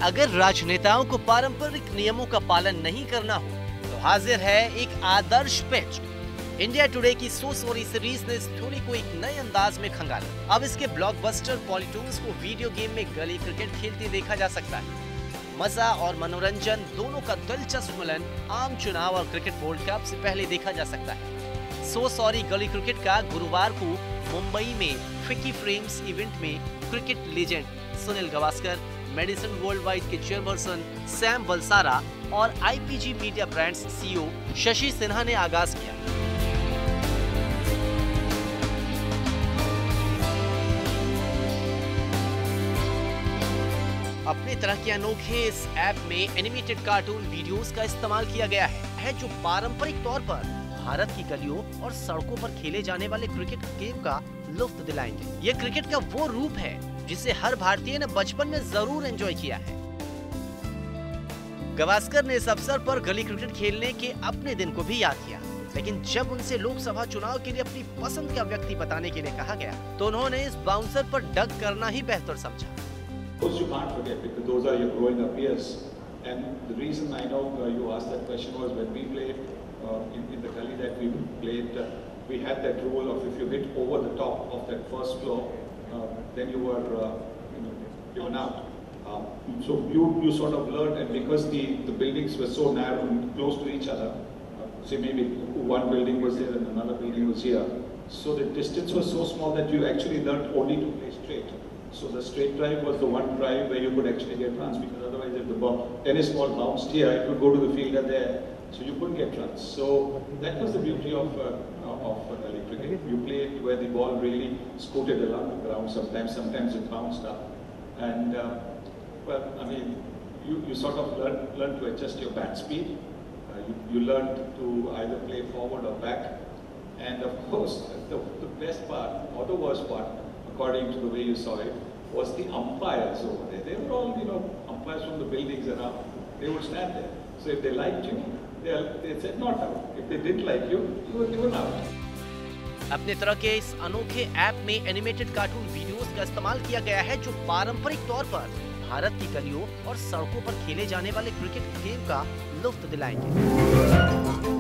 अगर राजनेताओं को पारंपरिक नियमों का पालन नहीं करना हो तो हाजिर है एक आदर्श पिच। इंडिया टुडे की सो सॉरी सीरीज ने इस थ्योरी को एक नए अंदाज में खंगाला। अब इसके ब्लॉकबस्टर पॉलीटून्स को वीडियो गेम में गली क्रिकेट खेलते देखा जा सकता है। मजा और मनोरंजन दोनों का दिलचस्प मिलन आम चुनाव और क्रिकेट वर्ल्ड कप से पहले देखा जा सकता है। सो सॉरी गली क्रिकेट का गुरुवार को मुंबई में फिकी फ्रेम्स इवेंट में cricket legend Sunil Gavaskar, Madison world wide के चेयरपर्सन सैम बलसारा और IPG media brands CEO Shashi Sinha ने आगाज किया। अपने तरह के अनोखे इस ऐप में एनिमेटेड कार्टून वीडियोस का इस्तेमाल किया गया है जो पारंपरिक तौर पर भारत की गलियों और सड़कों पर खेले जाने वाले क्रिकेट गेम का लुत्फ दिलाएंगे। ये क्रिकेट का वो रूप है जिसे हर भारतीय ने बचपन में जरूर एंजॉय किया है। गावस्कर ने इस अवसर पर गली क्रिकेट खेलने के अपने दिन को भी याद किया, लेकिन जब उनसे लोकसभा चुनाव के लिए अपनी पसंद का व्यक्ति बताने के लिए कहा गया तो उन्होंने इस बाउंसर पर डग करना ही बेहतर समझा। You can't forget because those are your growing up years, and the reason I know you asked that question was when we played in the gully that we played, we had that rule of if you hit over the top of that first floor, then you were given out. So you sort of learned, and because the buildings were so narrow and close to each other, say maybe one building was there and another building was here, so the distance was so small that you actually learned only to play straight. So the straight drive was the one drive where you could actually get runs, because otherwise if the tennis ball bounced here, it would go to the fielder there, so you couldn't get runs. So that was the beauty of gully cricket. You played where the ball really scooted along the ground. Sometimes it bounced up, and well, I mean, you sort of learn to adjust your bat speed. You learned to either play forward or back, and of course the best part or the worst part, according to the way you saw it, was the umpires over there. They were all, umpires from the buildings around. They would stand there. So if they liked you, they said not out. If they didn't like you, you were given out. अपने तरह के इस अनोखे app में animated cartoon videos का इस्तेमाल किया गया है जो पारंपरिक तौर पर भारत की गलियों और सड़कों पर खेले जाने वाले क्रिकेट गेम का लुत्फ दिलाएंगे।